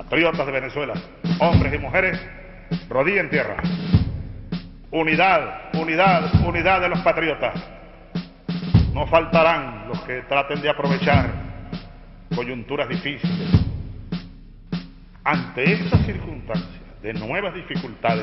patriotas de Venezuela, hombres y mujeres, rodilla en tierra. Unidad, unidad, unidad de los patriotas. No faltarán los que traten de aprovechar coyunturas difíciles. Ante estas circunstancias de nuevas dificultades,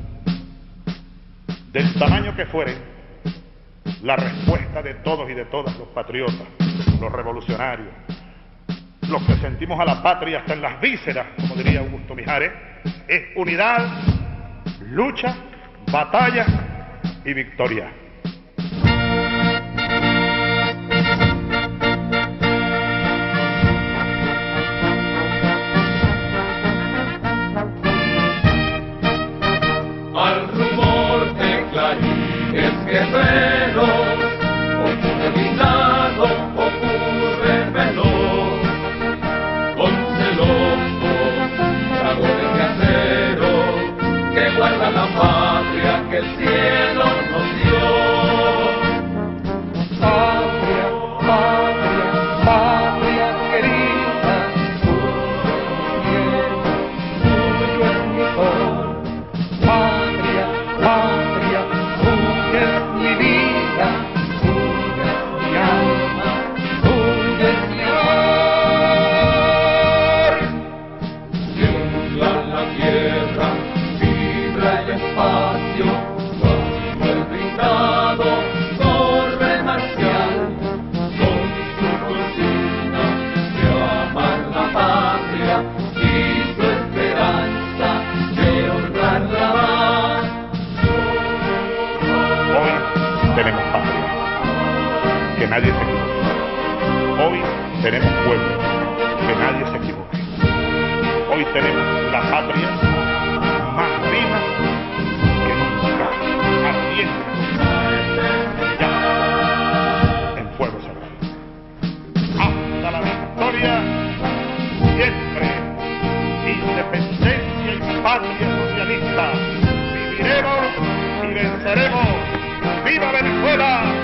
del tamaño que fueren, la respuesta de todos y de todas los patriotas, los revolucionarios, los que sentimos a la patria hasta en las vísceras, como diría Augusto Mijares, es unidad, lucha, batalla y victoria. Al rumor de clarines guerreros, ocurre gritado, ocurre veloz, con celosos dragones de acero que guardan la patria que el cielo nos dio. Patria, patria, patria querida, tuyo es mi sol. Patria, patria, tuya es mi vida, tuya es mi alma, tuya es mi amor. Tiembla la tierra, vibra el espacio, cuando el blindado corre marcial, con su consigna de amar la patria y su esperanza de honrarla más. Hoy tenemos patria, que nadie se equivoque. Hoy tenemos pueblo, que nadie se equivoque. Hoy tenemos la patria más viva que nunca, ardiente ya en fuego sagrado. Hasta la victoria, siempre, independencia y patria socialista. Viviremos y venceremos. ¡Viva Venezuela!